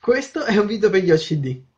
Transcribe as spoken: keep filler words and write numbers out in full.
Questo è un video per gli O C D.